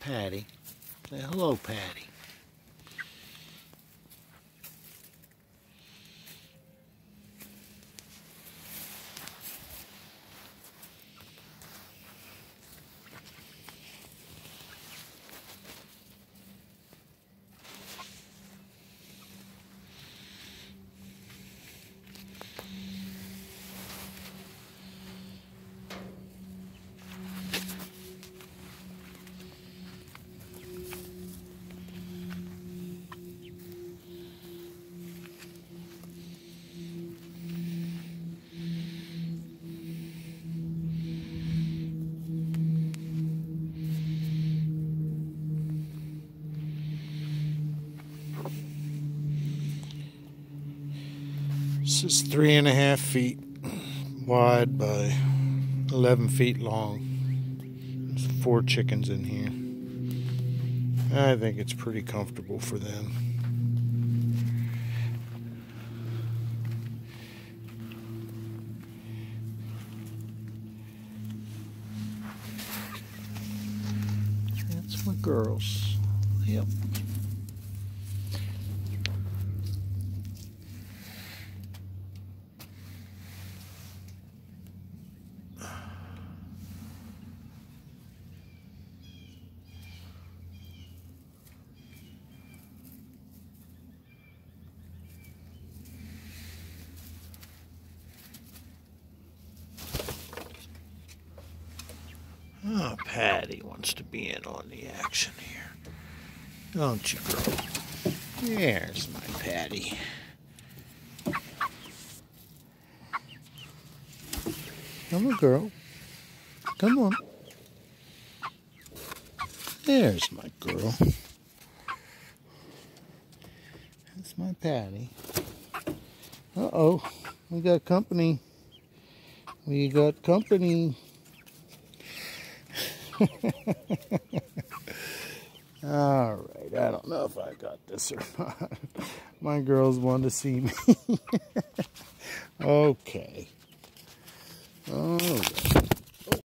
Patty. Say hello, Patty. This is 3.5 feet wide by 11 feet long. There's 4 chickens in here. I think it's pretty comfortable for them. That's my girls. Yep. Oh, Patty wants to be in on the action here. Don't you, girl? There's my Patty. Come on, girl. Come on. There's my girl. That's my Patty. Uh-oh. We got company. We got company. All right, I don't know if I got this or not. My girls want to see me. Okay. All right.